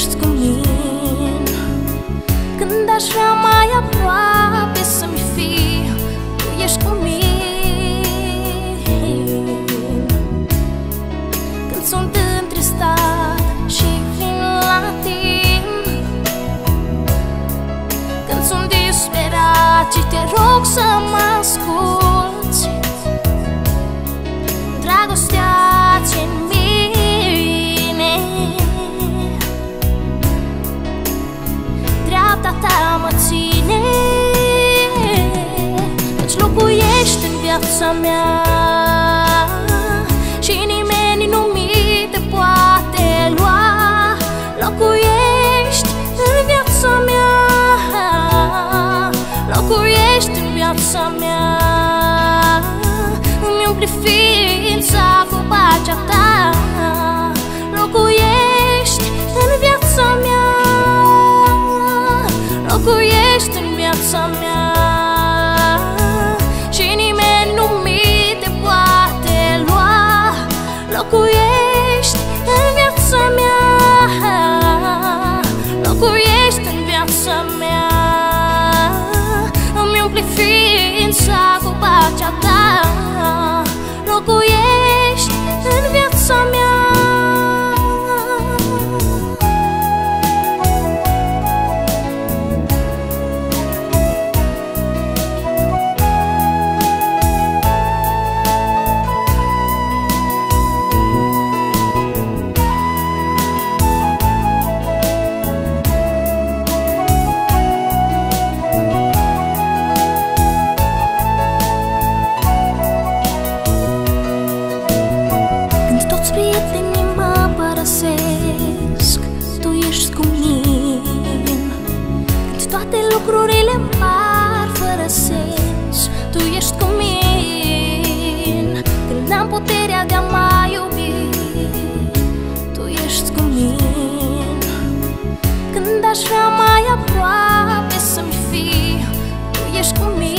ești cu mine. Când aș vrea mai aproape să-mi fii, tu ești cu mine. Când sunt întristat și vin la tine, când sunt disperat și te rog să mă asculți, dragostea ți-n mine, dreapta ta mă ține, căci locuiești în viața mea și nimeni nu mi te poate lua. Locuiești în viața mea, locuiești în viața mea, îmi umpli ființa cu pacea ta. Locuiești în viața mea, locuiești în viața mea și nimeni nu mi te poate lua. Locuiești în viața mea, locuiești în viața mea, îmi umpli ființa cu pacea ta. Locuiești în viața mea. Prietenii mă părăsesc, tu ești cu mine. Când toate lucrurile par fără sens, tu ești cu mine. Când n-am puterea de a mai iubi, tu ești cu mine. Când aș vrea mai aproape să-mi fii, tu ești cu mine.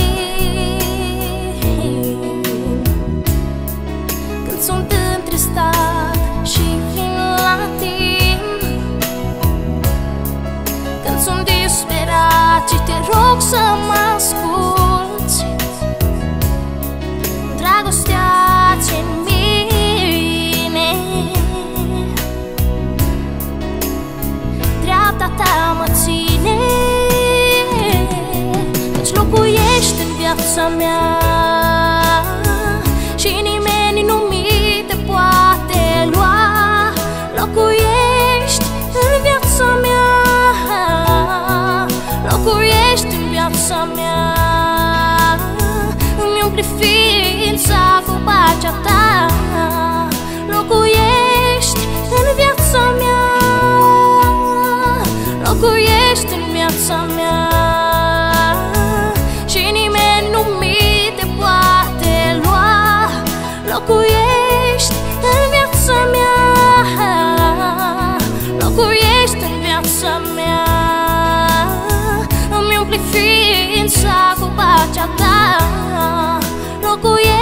Când sunt întristat și vin la tine, când sunt disperat și te rog să mă asculți, dragostea ți-n mine, dreapta ta mă ține, căci locuiești în viața mea și nimeni nu mi te poate lua. Locuiești în viața mea, locuiești în viața mea, îmi umpli ființa cu pacea ta. Locuiești în viața mea, locuiești în viața mea și nimeni nu mi te poate lua. Locuiești în viața mea, locuiești în viața mea, îmi umpli ființa cu pacea ta. Locuiești